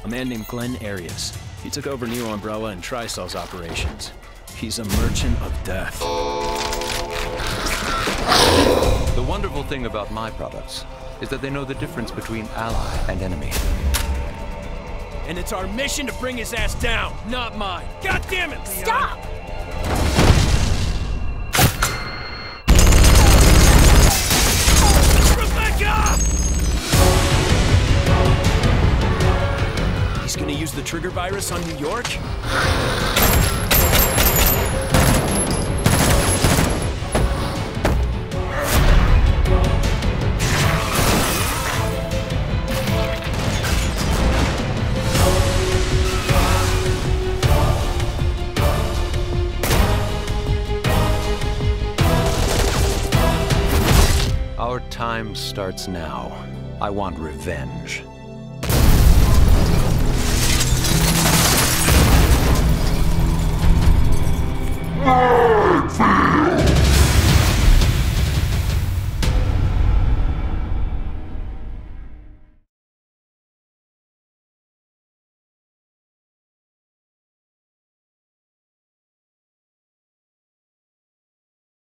A man named Glenn Arias. He took over New Umbrella and Tri-Cell's operations. He's a merchant of death. The wonderful thing about my products is that they know the difference between ally and enemy. And it's our mission to bring his ass down, not mine. God damn it, Leon! Stop! Rebecca! He's gonna use the trigger virus on New York? Our time starts now. I want revenge.